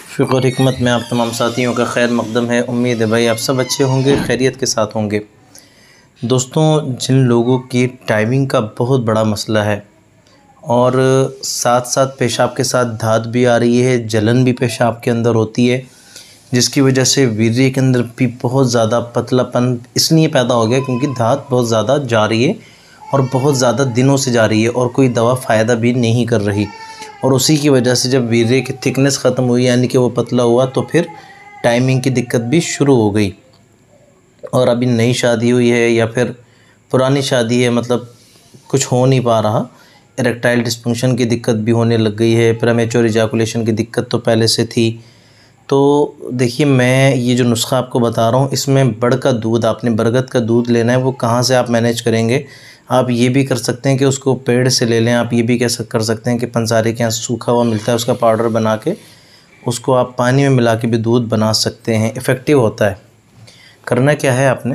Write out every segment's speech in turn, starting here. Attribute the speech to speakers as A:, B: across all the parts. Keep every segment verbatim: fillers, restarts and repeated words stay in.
A: फ़िक्र हिकमत में आप तमाम साथियों का खैर मकदम है। उम्मीद है भाई आप सब अच्छे होंगे, खैरियत के साथ होंगे। दोस्तों, जिन लोगों की टाइमिंग का बहुत बड़ा मसला है और साथ साथ पेशाब के साथ धात भी आ रही है, जलन भी पेशाब के अंदर होती है, जिसकी वजह से वीर्य के अंदर भी बहुत ज़्यादा पतलापन इसलिए पैदा हो गया क्योंकि धात बहुत ज़्यादा जा रही है और बहुत ज़्यादा दिनों से जा रही है और कोई दवा फ़ायदा भी नहीं कर रही। और उसी की वजह से जब वीर्य की थिकनेस ख़त्म हुई यानी कि वो पतला हुआ तो फिर टाइमिंग की दिक्कत भी शुरू हो गई। और अभी नई शादी हुई है या फिर पुरानी शादी है, मतलब कुछ हो नहीं पा रहा, इरेक्टाइल डिस्फंक्शन की दिक्कत भी होने लग गई है, प्रीमेच्योर इजैकुलेशन की दिक्कत तो पहले से थी। तो देखिए, मैं ये जो नुस्खा आपको बता रहा हूँ इसमें बड़ का दूध, आपने बरगद का दूध लेना है। वो कहाँ से आप मैनेज करेंगे? आप ये भी कर सकते हैं कि उसको पेड़ से ले लें। आप ये भी कैसे कर सकते हैं कि पंसारी के यहाँ सूखा हुआ मिलता है, उसका पाउडर बना के उसको आप पानी में मिला के भी दूध बना सकते हैं, इफ़ेक्टिव होता है। करना क्या है, आपने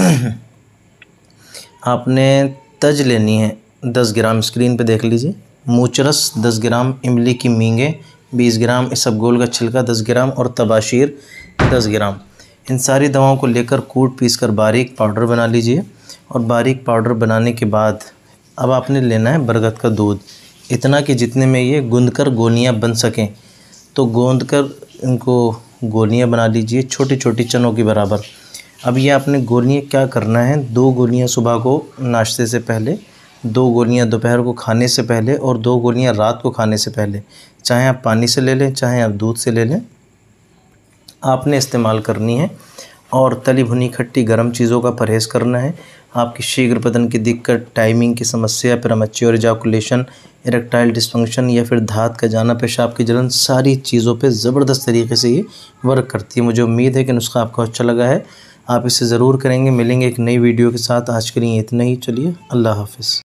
A: आपने तज लेनी है दस ग्राम, स्क्रीन पे देख लीजिए। मूचरस दस ग्राम, इमली की मींगे बीस ग्राम, इसबगोल का छिलका दस ग्राम और तबाशीर दस ग्राम। इन सारी दवाओं को लेकर कूट पीस कर बारीक पाउडर बना लीजिए। और बारीक पाउडर बनाने के बाद अब आपने लेना है बरगद का दूध, इतना कि जितने में ये गूंद कर गोलियाँ बन सकें। तो गूंद कर इनको गोलियाँ बना लीजिए, छोटी छोटी चनों के बराबर। अब ये आपने गोलियाँ क्या करना है, दो गोलियाँ सुबह को नाश्ते से पहले, दो गोलियाँ दोपहर को खाने से पहले और दो गोलियाँ रात को खाने से पहले, चाहे आप पानी से ले लें चाहे आप दूध से ले लें, आपने इस्तेमाल करनी है। और तली भुनी खट्टी गर्म चीज़ों का परहेज़ करना है। आपकी शीघ्र पतन की दिक्कत, टाइमिंग की समस्या, प्रीमेच्योर इजैकुलेशन, इरेक्टाइल डिस्फंक्शन या फिर धात का जाना, पेशाब की जलन, सारी चीज़ों पे ज़बरदस्त तरीके से ये वर्क करती है। मुझे उम्मीद है कि नुस्खा आपको अच्छा लगा है, आप इसे ज़रूर करेंगे। मिलेंगे एक नई वीडियो के साथ, आज के लिए इतना ही। चलिए, अल्लाह हाफ़िज़।